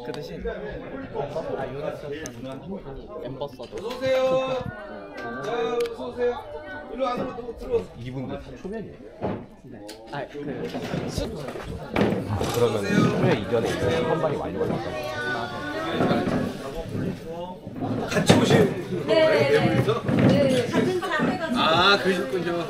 그 대신 유니스였던 엠버서더. 어서오세요. 자, 어서오세요. 일로 안으로 들어오세요. 이분들 다 초면이에요. 네. 그 그러면 초면 이전에 이제 선발이 완료가 됐어요. 같이 오신 거예요? 네 분이서? 네, 같은 차 해가지고. 아, 그러셨군요.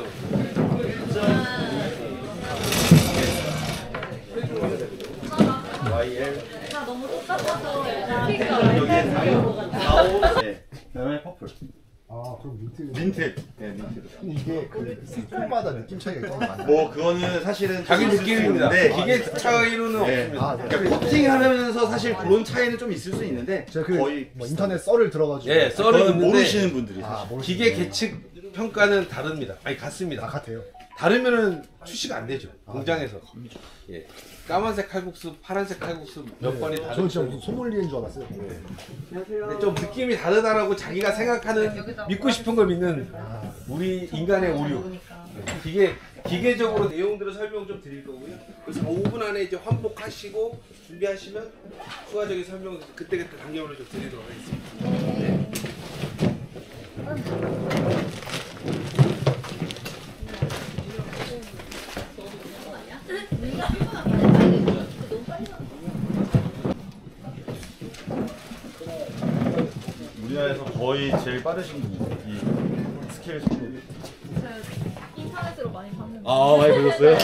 YL. 다 너무 똑같아서 피가 여기에 45. 네. 그다음에 퍼플. 아 그럼 민트. 민트. 네, 민트. 근데 이게 그 색깔마다 느낌 차이가 있는 거 맞나요? 뭐 그거는 사실은 자기 느낌입니다. 기계 차이로는 없습니다. 아, 네. 그러니까 코팅하면서 사실 그런 차이는 좀 있을 수 있는데 제가 그 거의 뭐 인터넷 썰을 들어가지고 예, 썰은 그건 있는데 모르시는 분들이 아, 사실. 모르시네. 기계 계측 평가는 다릅니다. 아니 같습니다. 아 같아요. 다르면은 출시가 안 되죠. 공장에서. 예. 까만색 칼국수, 파란색 칼국수 몇 번이 저는 다르죠. 진짜 무슨 소믈리에인 줄 알았어요. 근데 좀 느낌이 다르다라고 자기가 생각하는 믿고 싶은 걸 믿는 우리 인간의 오류. 기계적으로 내용들을 설명 좀 드릴 거고요. 그래서 5분 안에 이제 환복하시고 준비하시면 추가적인 설명 그때그때 단계별로 좀 드리도록 하겠습니다. 네. 우리나라에서 거의 제일 빠르신 분이세요. 이 스케일 속도가. 인터넷으로 많이 봤는데. 아, 많이 보셨어요?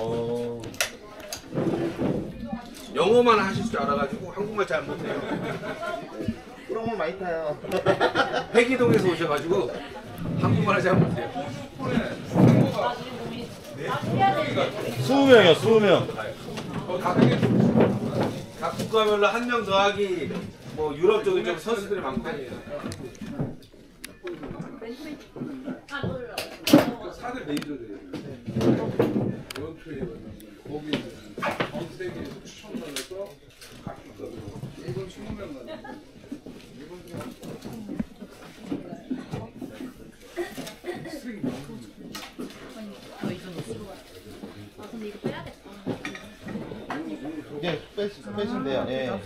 영어만 하실 줄 알아가지고 한국말 잘 못해요. 프로모 많이 타요. 회기동에서 오셔가지고 한국말을 잘 못해요. 20명이요, 20명. 각 국가별로 한 명 더하기 뭐 유럽 쪽에 좀 선수들이 많거든요. 아 몰라. 사들 메이저들이에요. 거기 전 세계에서 추천받아서 각 국가별로 일본 20명 가는 아 근데 이거 빼야겠다. 예, 빼신대요. 예.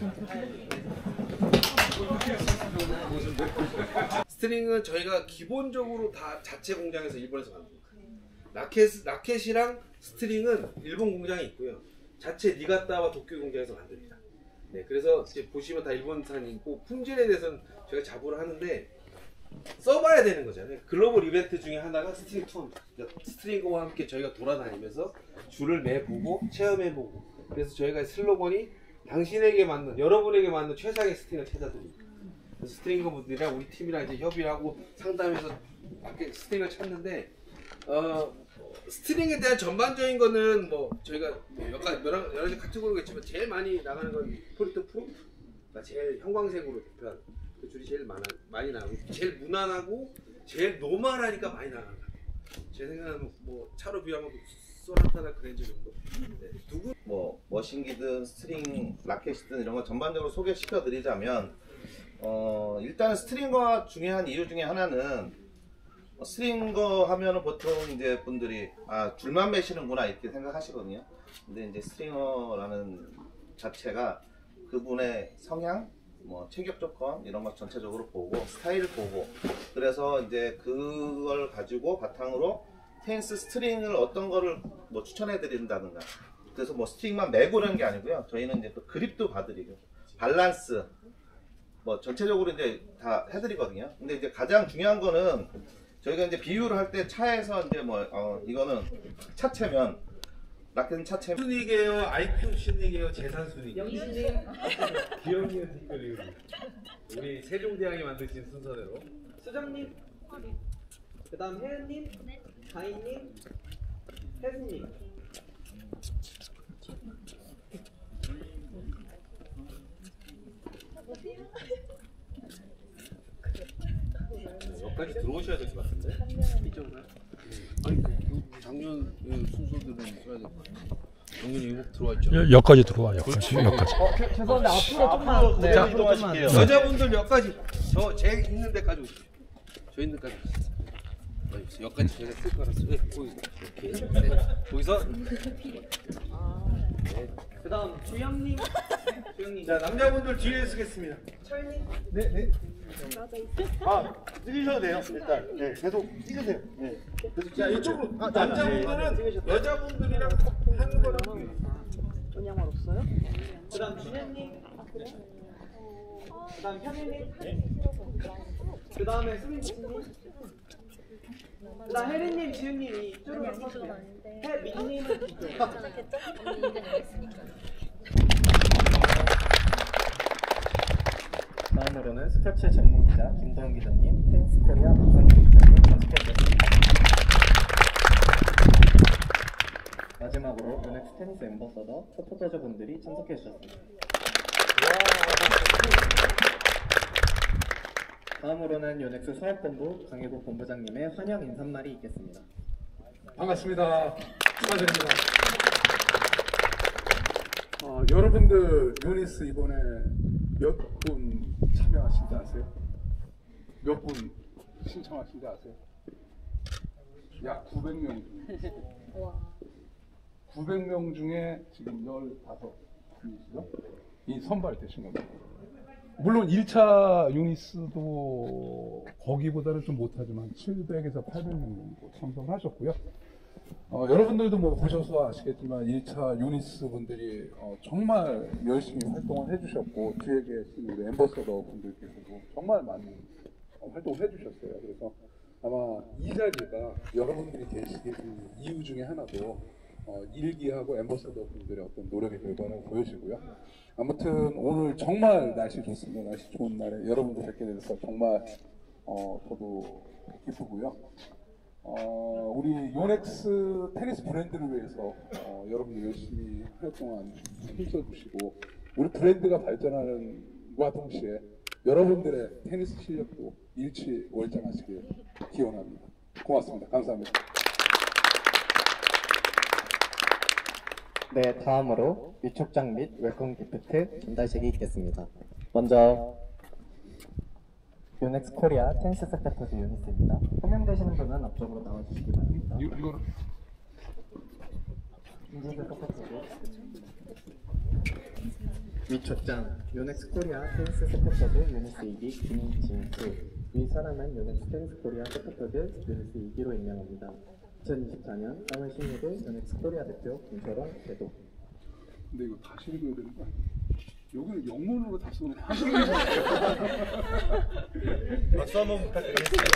스트링은 저희가 기본적으로 다 자체 공장에서 일본에서 만듭니다. 라켓이랑 스트링은 일본 공장이 있고요. 자체 니가타와 도쿄 공장에서 만듭니다. 네, 그래서 이제 보시면 다 일본산이고 품질에 대해서는 저희가 자부를 하는데 써봐야 되는 거잖아요. 글로벌 이벤트 중에 하나가 스트링 투어입니다. 그러니까 스트링과 함께 저희가 돌아다니면서 줄을 매보고 체험해보고 그래서 저희가 슬로건이 당신에게 맞는 여러분에게 맞는 최상의 스트링을 찾아드립니다. 그래서 스트링거 분들이랑 우리 팀이랑 이제 협의하고 상담해서 스트링을 찾는데 스트링에 대한 전반적인 거는 뭐 저희가 뭐 여러 가지 카테고리가 있지만 제일 많이 나가는 건 폴리트 프로, 그러니까 제일 형광색으로 대표하는 그 줄이 제일 많이 나가고 제일 무난하고 제일 노멀하니까 많이 나가는 것 같아요. 제 생각에는 뭐 차로 비하면 소나타나 그랜저 정도. 네. 누구? 뭐 머신기든 스트링 라켓이든 이런 거 전반적으로 소개시켜 드리자면 일단 스트링거 중요한 이유 중에 하나는 스트링거 하면은 보통 이제 분들이 줄만 매시는구나 이렇게 생각하시거든요. 근데 이제 스트링어라는 자체가 그분의 성향, 뭐 체격 조건 이런 것 전체적으로 보고 스타일을 보고 그래서 이제 그걸 가지고 바탕으로 테니스 스트링을 어떤 거를 뭐 추천해 드린다든가 그래서 뭐 스트링만 매고 그러는 게 아니고요. 저희는 이제 또 그립도 봐드리고 밸런스 뭐 전체적으로 이제 다 해드리거든요. 근데 이제 가장 중요한 거는 저희가 이제 비유를 할 때 차에서 이제 뭐 이거는 차체면 라켓은 차체 순위계요, IQ 순위계요, 재산 순위계요. 기억이요, 그리고 우리 세종대왕이 만드신 순서대로. 수정님, 그다음 혜은님, 가인님, 혜수님. 여기까지 들어오셔야 될 것 같은데? 이쪽으로? 아니 작년 순서대로 써야 될 것 같아. 작년에 이거 들어와 있죠. 여기까지 들어와. 여기까지. 죄송한데 앞으로 좀만. 네, 앞으로 좀만. 여자분들 여기까지 제 있는 데까지 오십시오. 저 있는 데까지 오십시오. 여기까지 제가 쓸 거라서 거기서 이렇게 거기서 네. 그다음 주영님. 자, 남자분들 뒤에 쓰겠습니다. 철님. 네. 찍으셔도 돼요. 일단 계속 찍으세요. 자, 이쪽으로 남자분들은 여자분들이랑 하는 거랑 은양말 없어요? 그다음 준현님. 그다음 현일님. 그다음에 수민님. 그다음 혜린님, 지은님이 이쪽으로 서주세요. 혜민님은 이쪽. 다음으로는 스포츠 전문 기자 김도훈 기자님, 테니스코리아 박상민 기자님 참석해주셨습니다. 마지막으로 요넥스 테니스 엠버서더 서포터즈분들이 참석해주셨습니다. 다음으로는 요넥스 사업본부 강혜국 본부장님의 환영 인사말이 있겠습니다. 반갑습니다. 축하드립니다. 여러분들 요니스 이번에 몇 분 참여하신지 아세요? 몇 분 신청하신지 아세요? 약 900명 중에 900명 중에 지금 15분이시죠? 이 선발되신 겁니다. 물론 1차 유니스도 거기보다는 좀 못하지만 700에서 800명 정도 참석을 하셨고요. 여러분들도 뭐 보셔서 아시겠지만 1차 유니스 분들이 정말 열심히 활동을 해주셨고 뒤에 계신 우리 엠버서더 분들께서도 정말 많이 활동을 해주셨어요. 그래서 아마 이 자리가 여러분들이 계시게 된 이유 중에 하나도 일기하고 엠버서더 분들의 어떤 노력의 결과를 보여지고요. 아무튼 오늘 정말 날씨 좋습니다. 날씨 좋은 날에 여러분들 뵙게 돼서 정말 저도 기쁘고요. 우리 요넥스 테니스 브랜드를 위해서 여러분들 열심히 활동한 힘써주시고 우리 브랜드가 발전하는과 동시에 여러분들의 테니스 실력도 일취월장하시길 기원합니다. 고맙습니다. 감사합니다. 네, 다음으로 위촉장 및 웰컴 기프트 전달식이 있겠습니다. 먼저 요넥스 코리아 테니스 서포터즈 유니스입니다. 호명되시는 분은 앞쪽으로 나와주시기 바랍니다. 이거는 인증서 서포터즈 위촉장 요넥스 코리아 테니스 서포터즈 유니스 2기 김진수, 위 사람은 요넥스 테니스 코리아 서포터즈 유니스 2기로 임명합니다. 2024년 3월 16일 요넥스 코리아 대표 김철원 대도. 근데 이거 다시 읽어야 되는 거 아니에요? 여기는 영문으로 다 쓰는 한국어로 박수 한번 부탁드리겠습니다.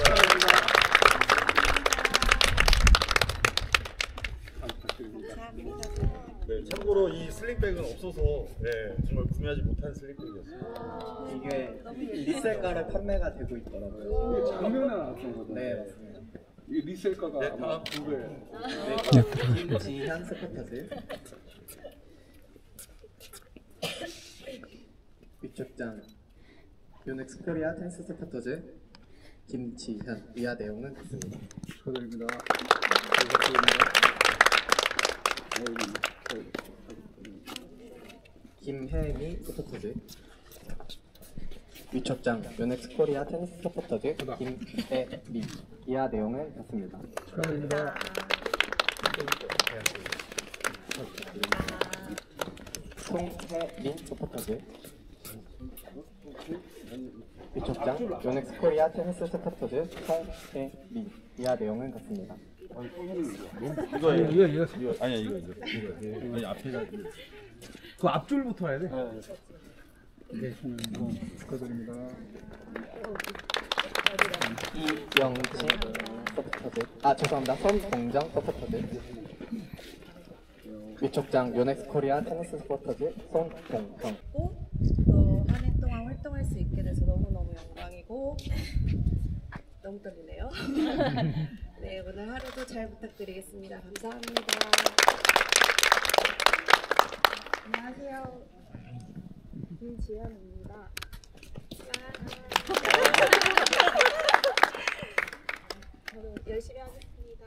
네, 참고로 이 슬링백은 없어서 정말 구매하지 못한 슬링백이었어요. 이게 리셀가로 판매가 되고 있더라고요. 이게 작년에 나왔던 거죠? 네, 맞습니다. 이 리셀가가 아마 2배. 네, 김지현 서포터즈 위촉장 요넥스 코리아 테니스 서포터즈 김지현, 이하 내용은 같습니다. 축하드립니다. 김혜미 서포터즈 위촉장 요넥스 코리아 테니스 서포터즈 김혜미, 이하 내용은 같습니다. 축하드립니다. 송혜린 서포터즈 위촉장 요넥스 코리아 테니스 서포터즈 송혜린, 이하 내용은 같습니다. 이거 아니야 이거 아니 앞에가 그 앞줄부터 해야 돼. 네, 축하드립니다. 이영진 서포터즈, 죄송합니다. 손동정 서포터즈 위촉장 요넥스 코리아 테니스 서포터즈 손동정. 또 한 해 동안 활동할 수 있게 돼서 너무너무 영광이고 너무 떨리네요. 네, 오늘 하루도 잘 부탁드리겠습니다. 감사합니다. 안녕하세요. 김지현입니다. 저도 열심히 하겠습니다.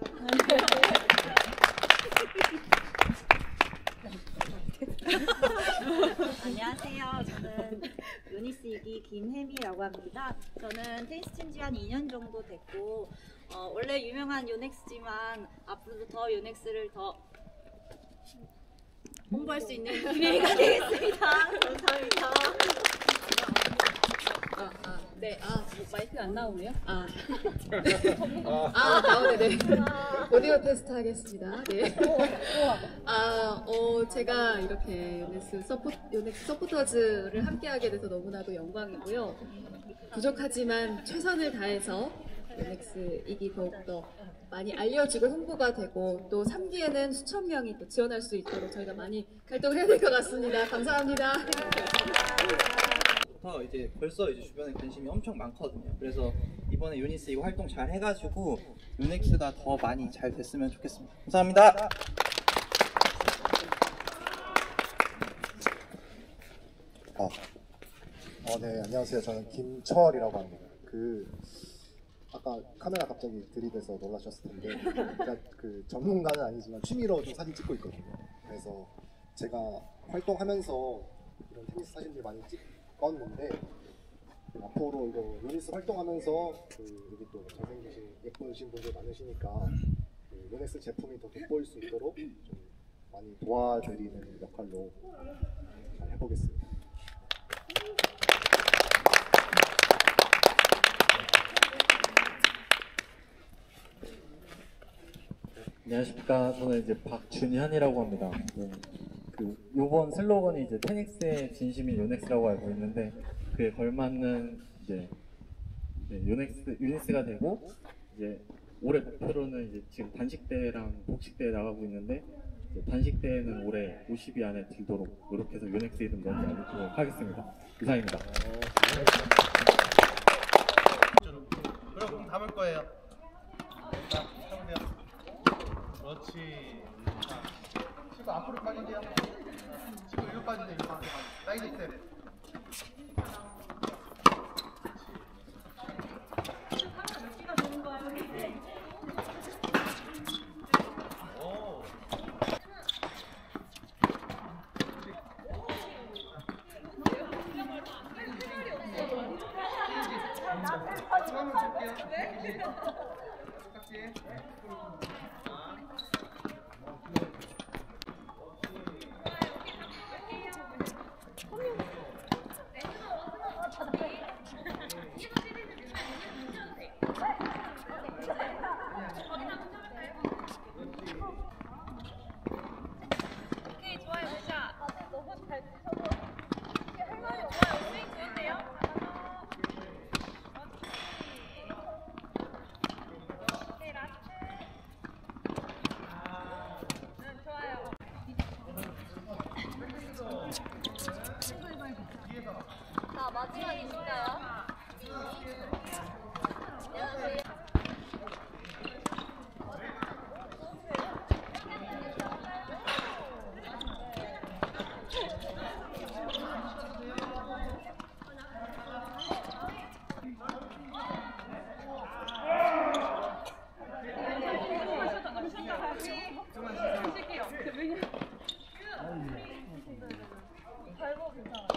안녕하세요. 저는 유니스 2기 김혜미라고 합니다. 저는 테니스 친지 한 2년 정도 됐고 원래 유명한 요넥스지만 앞으로도 더 요넥스를 더 홍보할 수 있는 기회가 되겠습니다. 감사합니다. 네, 마이크가 안 나오네요. 나오네, 네. 오디오 테스트 하겠습니다. 네. 제가 이렇게 요넥스 서포터즈를 함께하게 돼서 너무나도 영광이고요. 부족하지만 최선을 다해서 요넥스 이기 더욱더 많이 알려지고 홍보가 되고 또 3기에는 수천 명이 또 지원할 수 있도록 저희가 많이 활동을 해야 될 것 같습니다. 감사합니다. 이제 벌써 이제 주변에 관심이 엄청 많거든요. 그래서 이번에 유니스 이거 활동 잘 해가지고 요넥스가 더 많이 잘 됐으면 좋겠습니다. 감사합니다. 네, 안녕하세요. 저는 김철이라고 합니다. 아까 카메라 갑자기 들이대서 놀라셨을 텐데, 제가 전문가는 아니지만 취미로 좀 사진 찍고 있거든요. 그래서 제가 활동하면서 이런 테니스 사진들 많이 찍었는데, 앞으로 이거 유니스 활동하면서 여기 또 잘생기신 예쁘신 분들 많으시니까 유니스 제품이 더 돋보일 수 있도록 좀 많이 도와드리는 역할로 잘 해보겠습니다. 안녕하십니까. 저는 이제 박준현이라고 합니다. 요번 슬로건이 이제 테닉스의 진심인 요넥스라고 알고 있는데, 그에 걸맞는 이제 유니스가 되고, 이제 올해 목표로는 이제 지금 단식대회랑 복식대회 나가고 있는데, 단식대회는 올해 50위 안에 들도록 노력해서 요넥스 이름 먼저 알리도록 하겠습니다. 이상입니다. 그럼 공 담을 거예요. 자, 해보세요. 그렇지. 자, 치고 앞으로 빠진대요. 치고 이리로 빠진대, 이리로 빠진대. 사이드 스텝. 발목 괜찮아.